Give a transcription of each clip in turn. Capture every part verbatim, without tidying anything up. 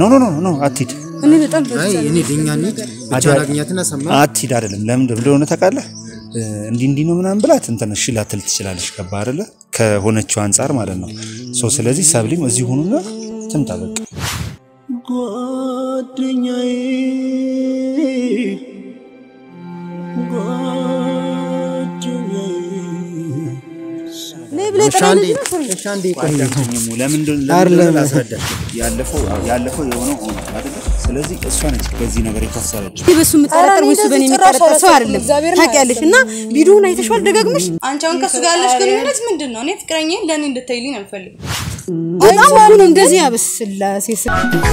ኖ ኖ ኖ ኖ አትሂድ እኔ በጣም አይ እኔ ድኛኒ ብቻ አግኛትና ሰማ አትሂድ አይደለም ለምን እንደሆነ ታውቃለህ እንዲ እንዲ ነው ምናምን ብላት እንትን እሺ ላትል ትችላለሽ ገባ አይደለ ከሆነችው አንፃር ማለት ነው ሶ ስለዚህ ሰብሊም እዚህ ሆኑና ትምጣ በቃ ጓደኛዬ ሻንዲ ሻንዲ ቆይተኝሙ ለምን ለምን አስረዳሽ ያለፈው ያለፈው የሆነው ሆነ አይደል ስለዚህ እሷ ነች በዚህ ነገር የታሰረችው በሱ መጠራጠር ወይስ በኔ መጠራጠር ሰው አይደለም ታውቂያለሽ እና ቪዲዮውን አይተሽዋል ደጋግመሽ አንቺ አሁን ከሱ ጋር ያለሽ ግንኙነት ምንድነው እኔ ፍቅረኛዬን ለኔ እንድትይልኝ አልፈልግም በጣም እኮ ነው እንደዚህ ያበስላ ሲስ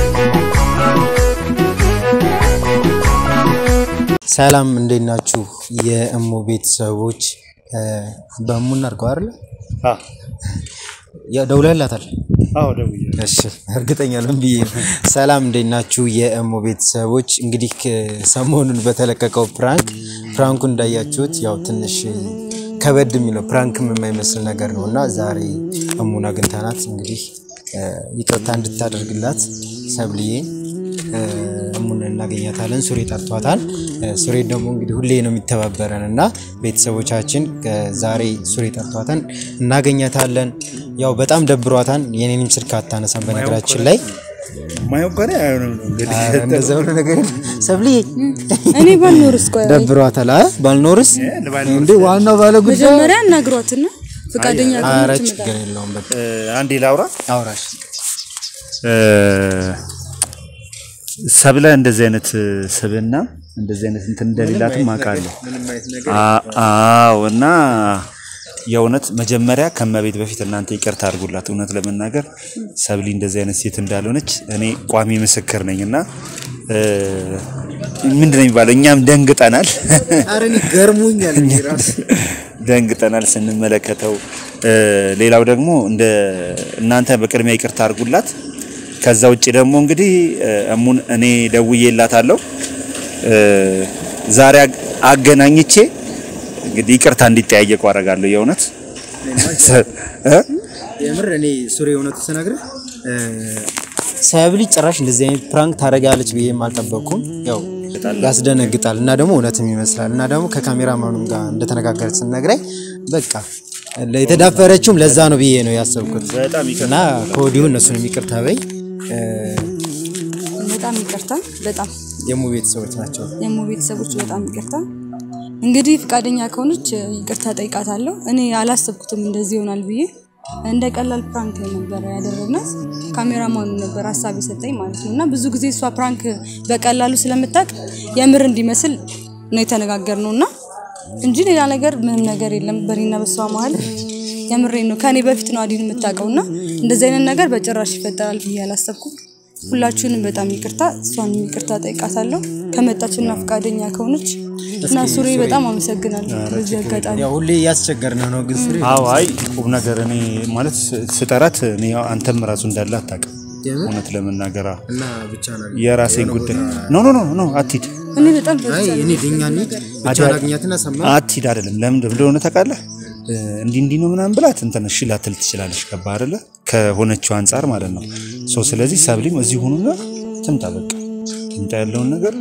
ሰላም እንዴት ናችሁ የእሙ ቤተሰቦች በእሙና አርጓ አይደል አ ያ ደውለላታል አዎ ደውዬ እሺ እርግጠኛ ነኝ ብዬ ሰላም እንዴት ናችሁ የእሙ ቤተሰቦች እንግዲህ ሰሞኑን በተለቀቀው ፕራንክ ፕራንኩ እንዳያችሁት ያው ትንሽ ከበድ የሚለው ፕራንክም የማይመስል ነገር ነውና ዛሬ እሙና ግንታናት እንግዲህ ይቅርታ እንድታደርግላት ሰብልዬ እሙን እናገኛታለን ሱሬ ጠርቷታል ሱሬ ደግሞ እንግዲህ ሁሌ ነው የሚተባበረንና ቤተሰቦቻችን ዛሬ ሱሬ ጠርቷታል እናገኛታለን ያው በጣም ደብሯታል የኔንም ስልክ አታነሳም በነገራችን ላይ ማይወቀረ አይሆንም እንግዲህ እንደዛው ነገር ሰብልዬ እኔ ባልኖርስ ቆይ ደብሯታል አ ባልኖርስ እንዴ ዋናው ባለ ጉዳይ መጀመሪያ እናግሯትና ፍቃደኛ ከሆነች ችግር የለውም በቃ አንዴ ላውራ አውራሽ ሰብለ እንደዚህ አይነት ስብና እንደዚህ አይነት እንትን እንደሌላትም ማቃለሁ አዎ እና የውነት መጀመሪያ ከመቤት በፊት እናንተ ይቅርታ አድርጉላት እውነት ለመናገር ሰብሊ እንደዚህ አይነት ሴት እንዳልሆነች እኔ ቋሚ ምስክር ነኝና ምንድነው የሚባለው እኛም ደንግጠናል አረኒ ገርሞኛል ራስ ደንግጠናል ስንመለከተው ሌላው ደግሞ እንደ እናንተ በቅድሚያ ይቅርታ አድርጉላት ከዛ ውጪ ደግሞ እንግዲህ እሙን እኔ ደውዬላታለሁ ዛሬ አገናኝቼ እንግዲህ ይቅርታ እንዲጠያየቁ አደርጋለሁ የውነት የምር እኔ ሱሬ የውነቱ ተናግረ ሰብሊ ጭራሽ እንደዚህ አይነት ፕራንክ ታረጋለች ብዬ ማልጠበቅኩም ያው ያስደነግጣል እና ደግሞ እውነትም ይመስላል እና ደግሞ ከካሜራማኑም ጋር እንደተነጋገረች ስነግረኝ በቃ ለተዳፈረችውም ለዛ ነው ብዬ ነው ያሰብኩት እና ኮዲው እነሱንም ይቅርታ በይ በጣም ይቅርታ በጣም የሙ ቤተሰቦች ናቸው የሙ ቤተሰቦች በጣም ይቅርታ እንግዲህ ፍቃደኛ ከሆነች ይቅርታ ጠይቃታለሁ እኔ አላሰብኩትም እንደዚህ ይሆናል ብዬ እንደ ቀላል ፕራንክ ነበር ያደረግናት ካሜራማኑ ነበር ሐሳብ የሰጠኝ ማለት ነውና ብዙ ጊዜ እሷ ፕራንክ በቀላሉ ስለምታቅ የምር እንዲመስል ነው የተነጋገርነውና እንጂ ሌላ ነገር ምንም ነገር የለም በሪና በሷ መሃል የምሬን ነው ከኔ በፊት ነው አዲን የምታቀውና እንደዚህ አይነት ነገር በጭራሽ ይፈጠራል ብዬ አላሰብኩም ሁላችሁንም በጣም ይቅርታ እሷን ይቅርታ ጠይቃታለሁ ከመጣችና ፍቃደኛ ከሆነች እና ሱሬ በጣም አመሰግናለሁ በዚህ አጋጣሚ ያው ሁሌ ያስቸገርና ነው ግን ሱሬ አዎ አይ ቁም ነገር እኔ ማለት ስጠራት እኔ አንተም ራሱ እንዳለ አታውቅም እውነት ለመናገር እና ብቻ ነው የራሴ ጉዳይ ኖ ኖ ኖ ኖ አትሂድ እኔ በጣም አይ እኔ ድኛኒ ብቻ አግኛትና ሰማ አትሂድ አይደለም ለምን እንደሆነ ታውቃለህ እንዲ እንዲ ነው ምናምን ብላት እንትን እሺ ላትል ትችላለሽ ገባ አይደለ ከሆነችው አንፃር ማለት ነው ሶ ስለዚህ ሰብሊም እዚህ ሆኑና ትምጣ በቃ ትምጣ ያለውን ነገር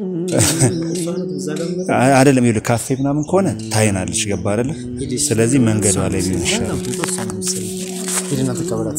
አይደለም ይሉ ካፌ ምናምን ከሆነ ታይናለሽ ገባ አይደለ ስለዚህ መንገዷ ላይ ቢሆን ይሻላል ሄድና ተቀበላት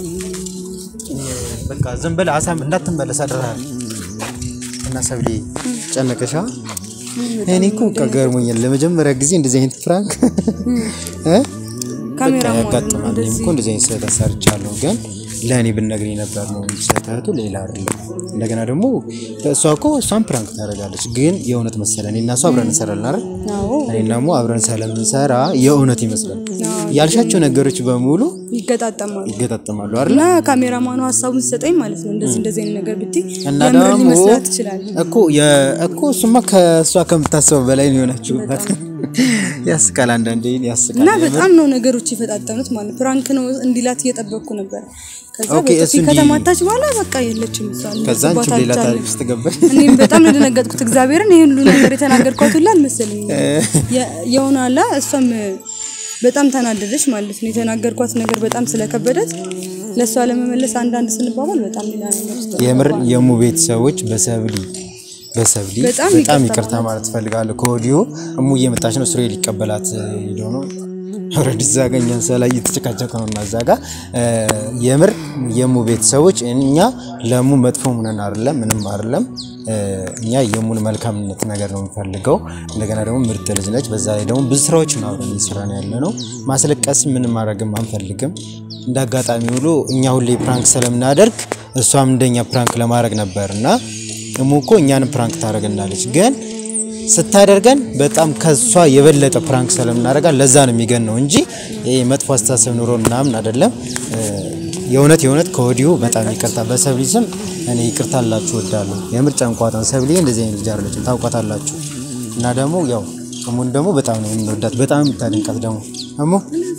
በቃ ዝም ብለህ አሳም እንዳትመለስ አደረሃል እና ሰብሊ ጨነቀሻ እኔ እኮ ከገርሞኛል ለመጀመሪያ ጊዜ እንደዚህ አይነት ፍራንክ እ ካሜራማን ያጋጥማል እኔም እኮ እንደዚህ አይነት ስህተት ሰርቻለሁ ግን ለኔ ብነግሪ ነበር ነው ስህተቱ ሌላ አይደለም እንደገና ደግሞ እሷ እኮ እሷን ፕራንክ ታደርጋለች ግን የእውነት መሰለኝ እና እሷ አብረን እንሰራለን አይደል አዎ እኔና ደግሞ አብረን ስለምንሰራ የእውነት ይመስላል ያልሻቸው ነገሮች በሙሉ ይገጣጣማሉ ይገጣጣማሉ አይደል እና ካሜራማኑ ሐሳቡን ሰጠኝ ማለት ነው እንደዚህ እንደዚህ አይነት ነገር ብትይ የምር ሊመስላት ይችላል እኮ የእኮ እሱማ ከሷ ከምታስበው በላይ ነው የሆነችውበት ያስቃል አንዳንዴ ያስቃል እና በጣም ነው ነገሮች ይፈጣጠኑት ማለት ፕራንክ ነው እንዲላት እየጠበቅኩ ነበር ከዛ በቃ ከተማታች በኋላ በቃ የለችም እሷን ከዛ አንቺ ሌላ ታሪክ ውስጥ ገባሽ እኔ በጣም ነው ደነገጥኩት እግዚአብሔርን ይሄን ሁሉ ነገር የተናገርኳት ሁሉ አልመሰለኝ የሆናላ እሷም በጣም ተናደደች ማለት ነው የተናገርኳት ነገር በጣም ስለከበደት ለሷ ለመመለስ አንድ አንድ ስንባባል በጣም ሌላ ነገር የምር የሙ ቤተሰቦች በሰብሊ በሰብሊ በጣም ይቅርታ ማለት ፈልጋለሁ ከኦዲዮ እሙ እየመጣች ነው ስሬ ሊቀበላት ሄዶ ነው ወረድ ዛገኛን ሰላይ እየተጨቃጨቀውና ዛጋ የምር የሙ ቤተሰቦች እኛ ለሙ መጥፎ ምንን አይደለም ምንም አይደለም እኛ የሙን መልካምነት ነገር ነው የምፈልገው እንደገና ደግሞ ምርጥ ልጅ ነች በዛ ላይ ደግሞ ብዙ ስራዎች ነው አብረን እየሰራን ያለነው ማስለቀስ ምንም ማድረግም አንፈልግም እንዳጋጣሚ ሁሉ እኛ ሁሌ ፕራንክ ስለምናደርግ እሷም እንደኛ ፕራንክ ለማድረግ ነበርና እሙኮ እኛን ፕራንክ ታደርገናለች ግን ስታደርገን በጣም ከሷ የበለጠ ፕራንክ ስለምናደርጋ ለዛ ነው የሚገነው እንጂ ይሄ መጥፎ አስተሳሰብ ኑሮ ምናምን አይደለም የእውነት የእውነት ከኦዲዮ በጣም ይቅርታ በሰብሊ ስም እኔ ይቅርታ አላችሁ ወዳለሁ የምርጫ እንኳን ሰብሊ እንደዚህ አይነት ልጅ አይደለች ታውቃታላችሁ እና ደግሞ ያው እሙን ደግሞ በጣም ነው የምንወዳት በጣም የምታደንቃት ደግሞ እሙ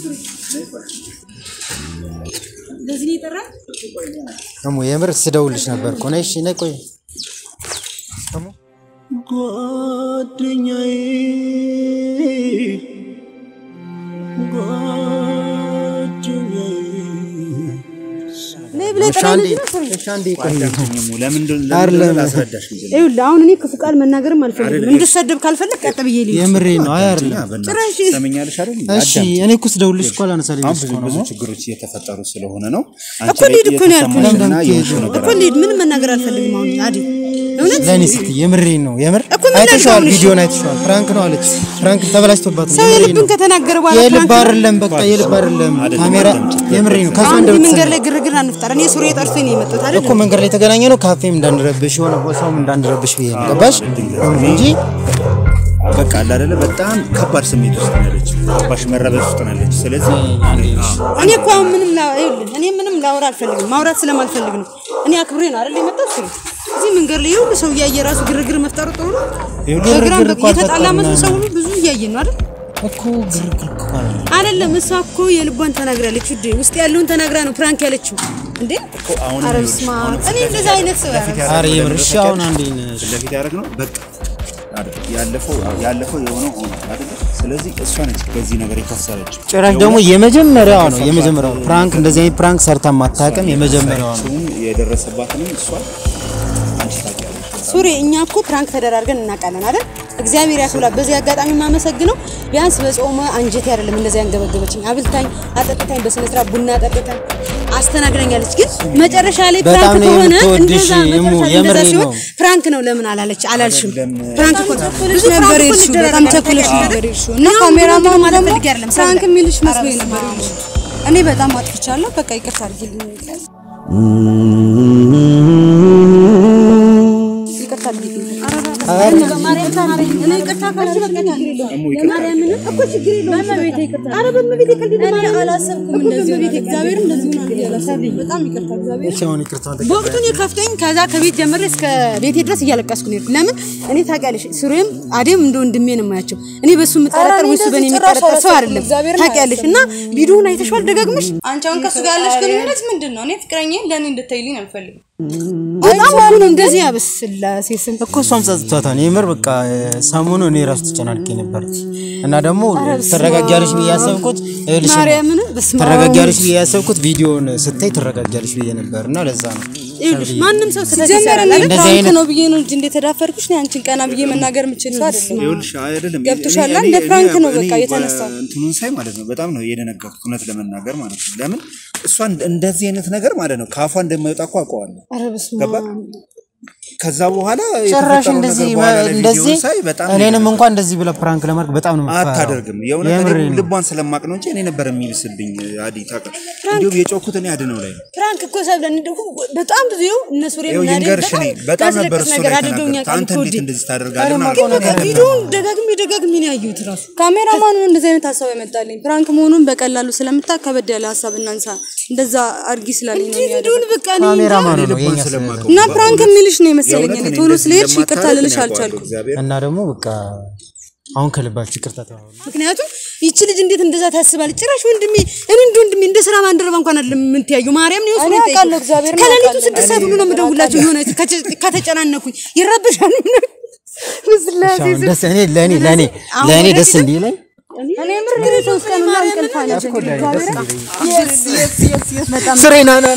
ለዚህ ይጠራ እሙ የምር ስደውልሽ ነበር እኮ ነሽ ነይ ቆይ እሙ ጓደኛዬ ጓደኛዬ ለብለታን ሻንዲ ቆይኝሙ ለምን ለምን አስረዳሽ ይኸውልህ አሁን እኔ ክፉ ቃል መናገርም አልፈልግም እንድሰደብ ካልፈልክ ቀጥ ብዬ ልይ የምሬ ነው አይ አይደለም ጭራሽ ሰመኛለሽ አይደል እሺ እኔ እኮ ስደውልሽ እኮ አላነሳልኝ እኮ ነው ብዙ ችግሮች እየተፈጠሩ ስለሆነ ነው አንቺ ልጅ እኮ ነው ያልኩሽ እኮ ልጅ ምን መናገር አልፈልግም አሁን አዲ ለኔ ስቲ የምሬ ነው የምር አይተሽዋል ቪዲዮ አይተሽዋል ፍራንክ ነው አለች ፍራንክ ተበላሽቶባት ነው የልብን ከተናገረ በኋላ የልብ አይደለም በቃ የልብ አይደለም ካሜራ የምሬ ነው ከዛ እንደው መንገድ ላይ ግርግር አንፍጠር እኔ ሱሪ ጠርቶኝ ነው የመጣሁት አይደል እኮ መንገድ ላይ ተገናኘ ነው ካፌም እንዳንረብሽ ሆነ ቦታውም እንዳንረብሽ ብዬ ነው ገባሽ እንጂ በቃ አለ አይደለ በጣም ከባድ ስሜት ውስጥ ነች ከባድ መረበሽ ውስጥ ነች ስለዚህ እኔ እኮ ምንም ላ ይኸውልህ እኔ ምንም ላወራ አልፈልግም ማውራት ስለማልፈልግ ነው እኔ አክብሬ ነው አይደል የመጣሁት እዚህ መንገድ ላይ ሁሉ ሰው ያየ ራሱ ግርግር መፍጠሩ ጥሩ ነው ግርግር የተጣላ መስሎ ሰው ሁሉ ብዙ ያየ ነው አይደል እኮ ግርግር እኮ አይደለም እሷ እኮ የልቧን ተናግራለች ውዴ ውስጥ ያለውን ተናግራ ነው ፕራንክ ያለችው እንዴ አሁን አረስማ እኔ እንደዛ አይነት ሰው ያረጋል አረ የምርሽ አሁን አንዴ ለፊት ያደረግነው በቃ ያለፈው ያለፈው የሆነው ሆነ አይደል ስለዚህ እሷ ነች በዚህ ነገር የከሰረች ጭራሽ ደግሞ የመጀመሪያው ነው የመጀመሪያው ፕራንክ እንደዚህ አይነት ፕራንክ ሰርታ ማታቀም የመጀመሪያው ነው የደረሰባትንም እሷ አንቺ ታውቂያለሽ ሱሪ እኛ እኮ ፕራንክ ተደራርገን እናቃለን አይደል እግዚአብሔር ያክብላ በዚህ አጋጣሚ ማመሰግነው ቢያንስ በጾመ አንጀቴ አይደለም እንደዚህ ያንገበገበችኝ አብልታኝ አጠጥታኝ በስነ ስርዓት ቡና አጠጥታኝ አስተናግረኛለች ግን መጨረሻ ላይ ፕራንክ ሆነ እንደዛ እንደዛ ሲሆን ፕራንክ ነው ለምን አላለች አላልሽም ፕራንክ እኮ ብዙ ነበር እርሱ በጣም ተኩለሽ ነበር እርሱ እና ካሜራማን ማለት ፈልግ አይደለም ፕራንክ የሚልሽ መስሎኝ ነበር እኔ በጣም አጥፍቻለሁ በቃ ይቅርታ አድርጊልኝ ይቅርታ አድርጊልኝ አረ ማርያም ታናሪ እኔ ይቅርታ ካልሽ በቃ ማርያም እኮ ችግር የለውም በመቤቴ ይቅርታ አረ በመቤቴ ከልድ ማለት አላሰብኩም እንደዚህ በመቤቴ እግዚአብሔር እንደዚህ ነው ያላሰብኩ በጣም ይቅርታ እግዚአብሔር እሺ አሁን ይቅርታ በወቅቱ ነው ከፍተኝ ከዛ ከቤት ጀምሬ እስከ ቤቴ ድረስ እያለቀስኩ ነው ለምን እኔ ታውቂያለሽ ሱሬም አዴም እንደ ወንድሜ ነው የማያቸው እኔ በሱ መጠረጠር ወይስ በኔ የሚጠረጠር ሰው አይደለም ታውቂያለሽ እና ቪዲዮውን አይተሽዋል ደጋግመሽ አንቺ አሁን ከሱ ጋር ያለሽ ግንኙነት ምንድነው እኔ ፍቅረኛዬ ለኔ እንድትይልኝ አልፈልግም በጣም እኮ ነው እንደዚህ ያበስላ ሲስም እኮ እሷም ጸጥቷታል የምር በቃ ሰሞኑ እኔ ራሱ ተጨናንቄ ነበር እና ደግሞ ተረጋጋለሽ ብዬ ያሰብኩት እልሽ ማርያምን በስማ ተረጋጋለሽ ብዬ ያሰብኩት ቪዲዮውን ስታይ ተረጋጋለሽ ብዬ ነበርና ለዛ ነው ይልሽ ማንንም ሰው ስለተሰራለ እንደዚህ አይነት ነው ብዬ ነው እንጂ እንደተዳፈርኩሽ ነው አንቺን ቀና ብዬ መናገር የምችል ሰው አይደለም ይልሽ አይደለም ገብቶሻል እንደ ፕራንክ ነው በቃ የተነሳው እንትኑን ሳይ ማለት ነው በጣም ነው የደነገጥኩት እውነት ለመናገር ማለት ነው ለምን እሷ እንደዚህ አይነት ነገር ማለት ነው ካፏ እንደማይወጣ እኮ አውቀዋለሁ አረ በስማ ከዛ በኋላ ጭራሽ እንደዚህ እንደዚህ እኔንም እንኳን እንደዚህ ብለ ፕራንክ ለማድረግ በጣም ነው የምፈራው አታደርግም የሆነ ልቧን ስለማቅ ነው እንጂ እኔ ነበር የሚልስልኝ አዲ ታቀ እንዴው የጮኩት እኔ አድነው ላይ ፕራንክ እኮ ሰብለን እንደው በጣም ብዙ ይው እነሱ ሬም እና ይንገርሽ ነኝ በጣም ነበር እሱ ላይ አንተ እንዴት እንደዚህ ታደርጋለህ ማለት ነው ቪዲዮውን ደጋግሜ ደጋግሜ ነው ያዩት ራሱ ካሜራማኑ እንደዚህ አይነት ሐሳብ ያመጣልኝ ፕራንክ መሆኑን በቀላሉ ስለምታከበድ ያለ ሐሳብ እናንሳ እንደዛ አርጊ ስላልኝ ነው ያደረው በቃ ካሜራማኑ ነው የኛ እና ፕራንክ የሚልሽ ነው መሰለኝ እኔ ቶሎ ስለሄድሽ ይቅርታ ልልሽ አልቻልኩም እና ደግሞ በቃ አሁን ከልባችሁ ይቅርታ ተባባሉ ምክንያቱም ይቺ ልጅ እንዴት እንደዛ ታስባለች ጭራሽ ወንድሜ እኔ እንደ ወንድሜ እንደ ስራ ባንደረባ እንኳን አይደለም ምን ትያዩ ማርያም ነው እሱ ነው እግዚአብሔር ከሌሊቱ ስድስት ሰዓት ነው የምደውላቸው የሆነ ከተጨናነኩኝ ይረብሻል ስለዚህ ደስ እኔ ለኔ ለኔ ለኔ ደስ እንዲለኝ እኔ ምር ሶስት ቀን ነው እንቅልፍ አለኝ yes yes yes yes በጣም ስሬና ና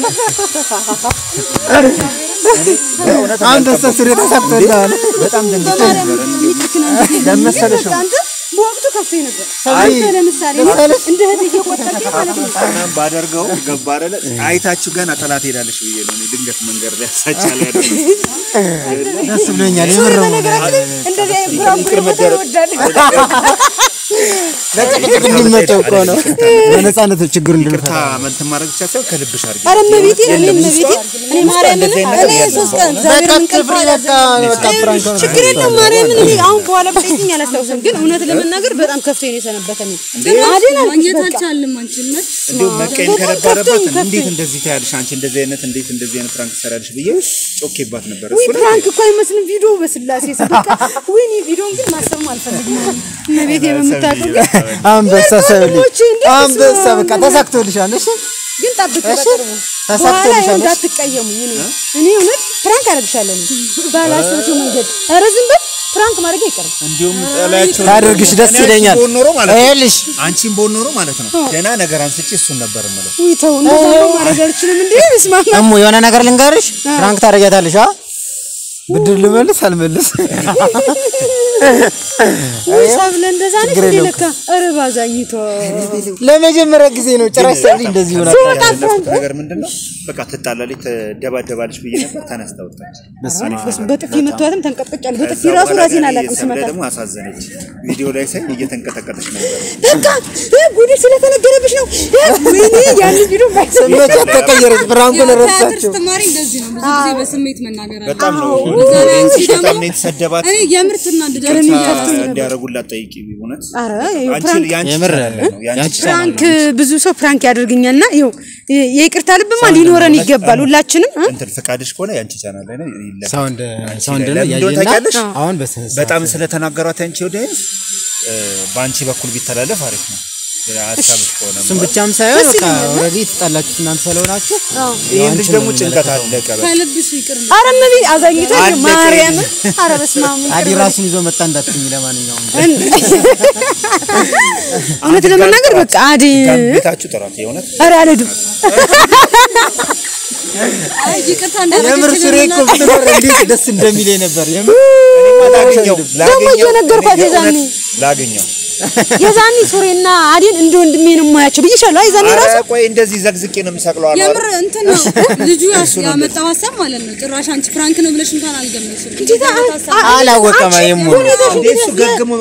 አንተ ሰስሬ ተሰጥቷል በጣም ደንግጬ ለምሳሌሽ በወቅቱ ከፍቶኝ ነበር አንተ ለምሳሌ እንደ ህድ እየቆጠርክ ማለት ነው እናም ባደርገው ገባረለ አይታችሁ ገና ጠላት ሄዳለሽ ብዬ ነው ድንገት መንገር ላይ ያሳቻለ ያለው ደስ ብሎኛል የምር ነው እንደዚህ ብራም መደረግ ለጥቅጥቅ እንዲመቸው እኮ ነው በነፃነት ችግር እንድንፈታ መንተ ማድረግ ብቻ ሳይሆን ከልብሽ አርጊ አረ መቤቴ እኔ መቤቴ እኔ ማርያምን እኔ ሶስት ቀን ዛሬ በቃ በቃ ፍራንክ ችግር የለም ማርያምን እኔ አሁን በኋላ ብትይኝ አላስታውስም ግን እውነት ለመናገር በጣም ከፍቶኝ ነው ሰነበተኝ አዲና አንጀታቻልም አንቺነት እንደው መቀየም ከነበረበት እንዴት እንደዚህ ታያለሽ አንቺ እንደዚህ አይነት እንዴት እንደዚህ አይነት ፍራንክ ሰራልሽ ብዬ ጮኬባት ነበር እሱ ነው ፍራንክ እኮ አይመስልም ቪዲዮ በስላሴ ሰበቃ ወይኔ ቪዲዮን ግን ማሰብ አልፈልግም መቤቴ በመታቀቅ አንበሳ ሰብልኝ አንበሳ በቃ ተሳክቶልሻል እሺ ግን ታብቅ በቅርቡ ተሳክቶልሻል እንዳትቀየሙ እኔ እኔ እውነት ፍራንክ አደርግሻለሁ ባላሰብሽው መንገድ ኧረ ዝም በል ፍራንክ ማድረግ አይቀርም እንዲሁም ጠላያቸው ታደርግሽ ደስ ይለኛል አይልሽ አንቺን ቦኖሮ ማለት ነው ደና ነገር አንስጪ እሱን ነበር ማለት ወይ ተው እንደዛ ማድረግ አልችልም እንዴ ብስማማ እሙ የሆነ ነገር ልንገርሽ ፍራንክ ታደርጊያታለሽ አ ብድር ልመልስ አልመልስ ወይሳብለ እንደዛ ነው እንደለካ አረባዛኝቶ ለመጀመሪያ ጊዜ ነው ጭራሽ ሰብሊ እንደዚህ ሆነ ነገር ምንድነው በቃ ተጣላለች ተደባደባለች ብዬ ነበር ተነስተውታች በጥፊ መቷትም ተንቀጥቀጫል በጥፊ ራሱ ራሴን አላቅም ስመታ ደግሞ አሳዘነች ቪዲዮ ላይ ሳይ እየተንቀጠቀጠች ነበር በቃ ጉድ ስለተነገረብሽ ነው ወይኔ ያን ቪዲዮ ስሜት ተቀየረች ፍራንኩን ረሳችሁ ተማሪ እንደዚህ ነው ብዙ ጊዜ በስሜት መናገር አለ በጣም ነው በጣም ነው የተሰደባት እኔ የምርትና እንደደረኝ እንዲያረጉላት ጠይቂ ቢሆንስ አረ አንቺ ያንቺ የምር ያንቺ ፍራንክ ብዙ ሰው ፍራንክ ያደርግኛልና ይው የይቅርታ ልብማ ሊኖረን ይገባል ሁላችንም እንትን ፍቃድሽ ከሆነ ያንቺ ቻናል ላይ ነው ሳውንድ ሳውንድ ነው ያየና አሁን በጣም ስለተናገሯት ያንቺ ኦዲየንስ ባንቺ በኩል ቢተላለፍ አሪፍ ነው አሳብሽ ከሆነ እሱም ብቻም ሳይሆን በቃ ኦሬዲ ተጣላችሁ እናንተ ስለሆናችሁ ይሄን ልጅ ደግሞ ጭንቀት አለቀ ከልብሽ ይቅር አረ መቢ አዛኝቶ ማርያም አረ በስማም አዲ ራሱን ይዞ መጣ እንዳትኝ ለማንኛውም እውነት ለመናገር በቃ አዲ ቤታችሁ ጥራት የሆነ አረ አለዱ አይ ይቅርታ እንዳደረግሽ የምር ሱሬ እኮ ብትኖር እንዴት ደስ እንደሚለኝ ነበር የምር ላገኘው ላገኘው ነገርኳት የዛኔ ላገኘው የዛኔ ሱሬና አዲን እንደ ወንድሜ ነው ማያቸው ብዬሻለሁ አይዛኔ ራሱ ቆይ እንደዚህ ዘግዝቄ ነው የምሰቅለው አለ የምር እንትን ነው ልጁ ያመጣው ሐሳብ ማለት ነው ጭራሽ አንቺ ፍራንክ ነው ብለሽ እንኳን አልገመሽም እንዴታ አላወቀማ የሙ እንዴት ገግሞ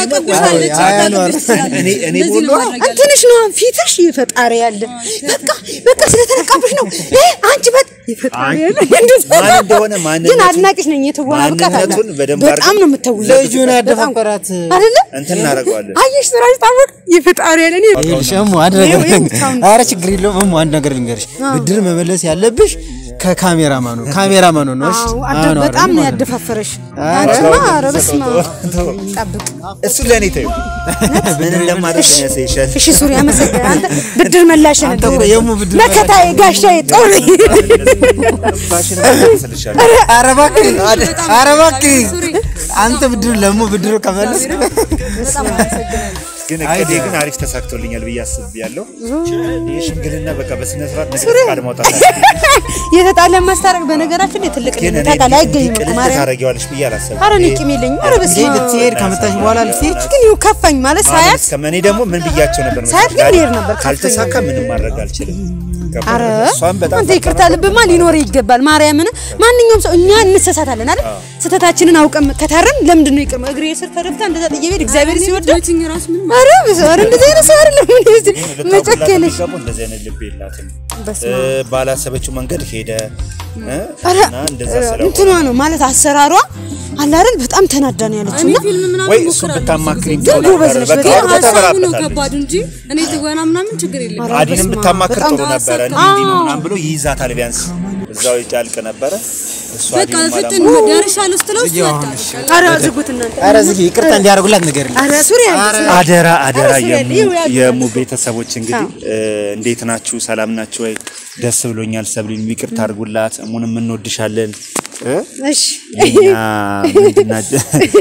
እኔ እኔ ቦሎ እንትንሽ ነው ፊትሽ ይፈጣሪ ያለ በቃ በቃ ስለተነቃብሽ ነው አንቺ በቃ ይፈጣሪ ያለ ማን እንደሆነ ማን ግን አድናቂሽ ነኝ የተዋና ብቃት አለ በጣም ነው የምትውለው ልጁን ያደፋፈራት አይደለ እንትን እናደርገዋለን አይሽ ስራሽ ታወቅ ይፈጣሪ ያለ ነው ይልሽም አድረገኝ አረ ችግር የለውም እሙ አንድ ነገር ልንገርሽ ብድር መመለስ ያለብሽ ከካሜራማኑ ካሜራማኑ ነው እሺ በጣም ነው ያደፋፈረሽ አንቺማ ኧረ በስመ ጠብቅ እሱ ለኔ ተይው ምን እንደማደርግ ነው ያሳይሻል እሺ ሱሪ አመሰግናለሁ አንተ ብድር መላሽ ነህ የሙ ብድር መከታዬ ጋሻዬ ጦር ፋሽን መስልሻል ኧረ እባክህ ኧረ እባክህ አንተ ብድር ለሙ ብድር ከመለስ በጣም አመሰግናለሁ ግን እከዴ ግን አሪፍ ተሳክቶልኛል ብዬ አስቤያለሁ የሽምግልና በቃ በስነ ስርዓት ነገር ፈቃድ ማውጣት የተጣለ ማስታረቅ በነገራችን የትልቅ ተቃላይ አይገኝም ማለት ታረጋዋለሽ ብዬ አላሰብኩም አረ ንቂም ይለኝ አረ በስመ አብ ልትሄድ ከመጣሽ በኋላ ልትሄድ ግን ይው ከፋኝ ማለት ሳያት ከመኔ ደግሞ ምን ብያቸው ነበር ሳያት ግን ይሄር ነበር ካልተሳካ ምንም ማድረግ አልችልም አረ እሷም በጣም አንተ ይቅርታ ልብማ ሊኖር ይገባል ማርያምን ማንኛውም ሰው እኛ እንሰሳታለን አይደል ስተታችንን አውቀም ከታረም ለምንድን ነው ይቅር እግሬ ስር ተረፍታ እንደዛ ጥየቤት እግዚአብሔር ሲወደው ራስ ምን አረ በሰር እንደዚህ አይነት ሰው አይደለም መጨከለሽ እንደዚህ አይነት ልብ የላትም ባላሰበችው መንገድ ሄደ እና እንደዛ ሰላም እንትና ነው ማለት አሰራሯ አለ አይደል በጣም ተናዳን ያለችው እና ወይ እሱ ብታማክሪ በቃ ነው ከባድ እንጂ እኔ ትወና ምናምን ችግር የለም አዲንም ብታማክር ጥሩ ነበር እንዴ ነው ምናምን ብሎ ይይዛታል ቢያንስ እዛው ይጫልቅ ነበር እሱ በቃ ፍጥን ደርሻለሁ ስትለው አረ ዝጉት እናንተ አረ ዝጊ ይቅርታ እንዲያርጉላት ነገር አረ ሱሪ አደራ አደራ የሙ ቤተሰቦች እንግዲህ እንዴት ናችሁ ሰላም ናችሁ ወይ ደስ ብሎኛል ሰብሊን ይቅርታ አድርጉላት እሙንም እንወድሻለን እሺ ያ ምንድነው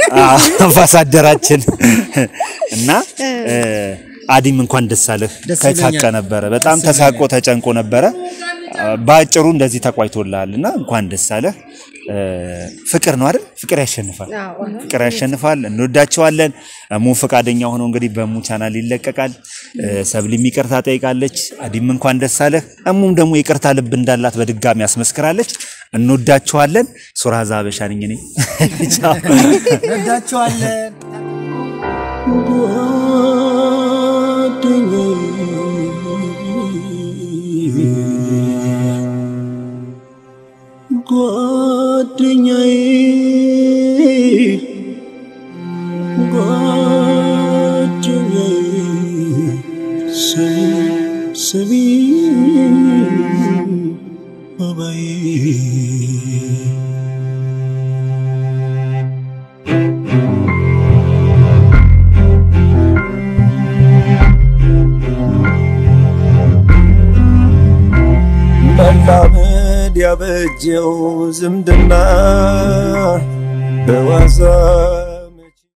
አምባሳደራችን እና አዲም እንኳን ደስ አለህ ተሳቀ ነበር በጣም ተሳቆ ተጨንቆ ነበር ባጭሩ እንደዚህ ተቋይቶላልና እንኳን ደስ አለህ ፍቅር ነው አይደል ፍቅር ያሸንፋል ፍቅር ያሸንፋል እንወዳቸዋለን ሙ ፈቃደኛ ሆኖ እንግዲህ በሙ ቻናል ይለቀቃል ሰብሊ ይቅርታ ጠይቃለች አዲም እንኳን ደስ አለህ እሙም ደግሞ ይቅርታ ልብ እንዳላት በድጋሚ ያስመስክራለች እንወዳቸዋለን ሱራዛ በሻንኝ ነኝ ቻው እንወዳቸዋለን ጓደኛዬ ጓደኛዬ ሰሚ ሰሚ ባባዬ መላመድ ያበጀው ዝምድና በዋዛ